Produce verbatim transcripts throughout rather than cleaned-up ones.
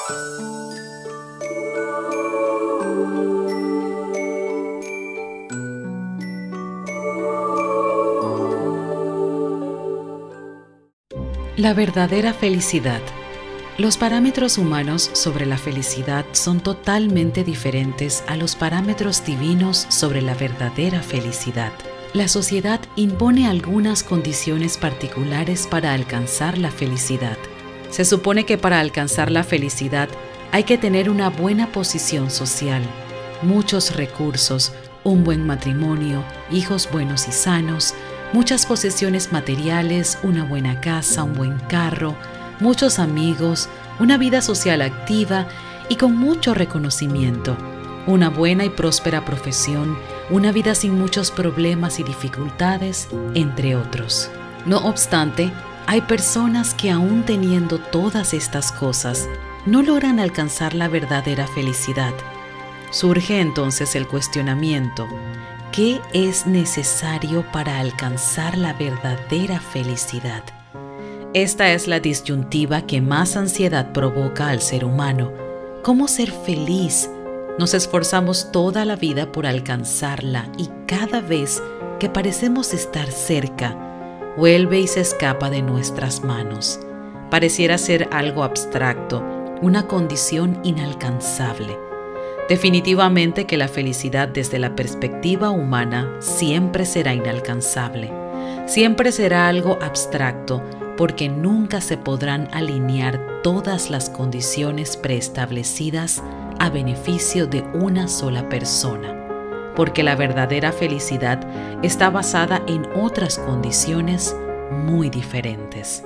La verdadera felicidad. Los parámetros humanos sobre la felicidad son totalmente diferentes a los parámetros divinos sobre la verdadera felicidad. La sociedad impone algunas condiciones particulares para alcanzar la felicidad. Se supone que para alcanzar la felicidad hay que tener una buena posición social, muchos recursos, un buen matrimonio, hijos buenos y sanos, muchas posesiones materiales, una buena casa, un buen carro, muchos amigos, una vida social activa y con mucho reconocimiento, una buena y próspera profesión, una vida sin muchos problemas y dificultades, entre otros. No obstante, hay personas que aún teniendo todas estas cosas, no logran alcanzar la verdadera felicidad. Surge entonces el cuestionamiento: ¿qué es necesario para alcanzar la verdadera felicidad? Esta es la disyuntiva que más ansiedad provoca al ser humano. ¿Cómo ser feliz? Nos esforzamos toda la vida por alcanzarla y cada vez que parecemos estar cerca, vuelve y se escapa de nuestras manos. Pareciera ser algo abstracto, una condición inalcanzable. Definitivamente que la felicidad desde la perspectiva humana siempre será inalcanzable. Siempre será algo abstracto porque nunca se podrán alinear todas las condiciones preestablecidas a beneficio de una sola persona, porque la verdadera felicidad está basada en otras condiciones muy diferentes.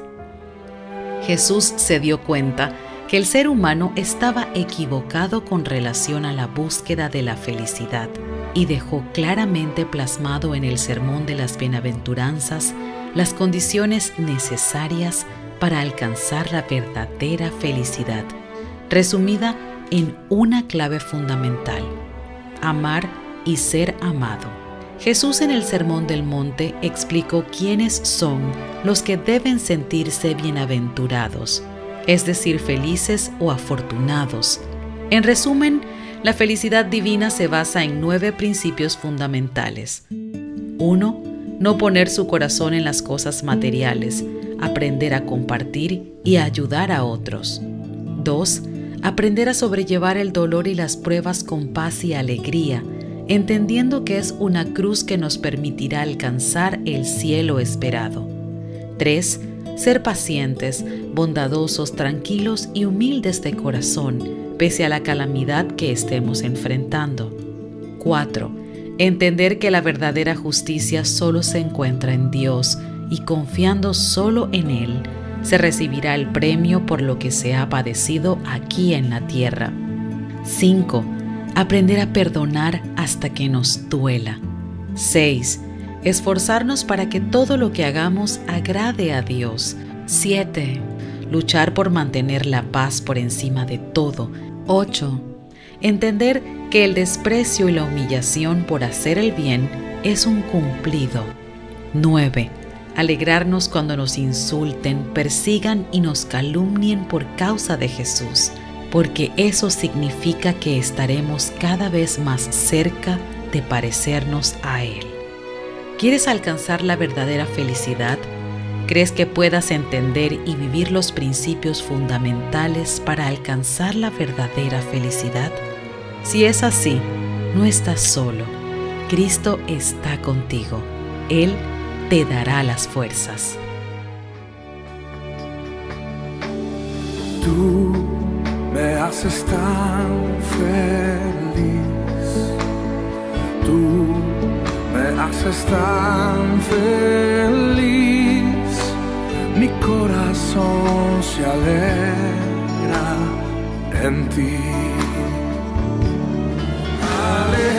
Jesús se dio cuenta que el ser humano estaba equivocado con relación a la búsqueda de la felicidad y dejó claramente plasmado en el Sermón de las Bienaventuranzas las condiciones necesarias para alcanzar la verdadera felicidad, resumida en una clave fundamental: amar y ser amado. Jesús en el Sermón del Monte explicó quiénes son los que deben sentirse bienaventurados, es decir, felices o afortunados. En resumen, la felicidad divina se basa en nueve principios fundamentales. uno. No poner su corazón en las cosas materiales, aprender a compartir y a ayudar a otros. dos. Aprender a sobrellevar el dolor y las pruebas con paz y alegría, entendiendo que es una cruz que nos permitirá alcanzar el cielo esperado. tres. Ser pacientes, bondadosos, tranquilos y humildes de corazón, pese a la calamidad que estemos enfrentando. cuatro. Entender que la verdadera justicia solo se encuentra en Dios y confiando solo en Él, se recibirá el premio por lo que se ha padecido aquí en la tierra. cinco. Aprender a perdonar hasta que nos duela. seis. Esforzarnos para que todo lo que hagamos agrade a Dios. siete. Luchar por mantener la paz por encima de todo. ocho. Entender que el desprecio y la humillación por hacer el bien es un cumplido. nueve. Alegrarnos cuando nos insulten, persigan y nos calumnien por causa de Jesús, porque eso significa que estaremos cada vez más cerca de parecernos a Él. ¿Quieres alcanzar la verdadera felicidad? ¿Crees que puedas entender y vivir los principios fundamentales para alcanzar la verdadera felicidad? Si es así, no estás solo. Cristo está contigo. Él te dará las fuerzas. Tú me haces tan feliz. Tú me haces tan feliz. Mi corazón se alegra en ti. Aleluya.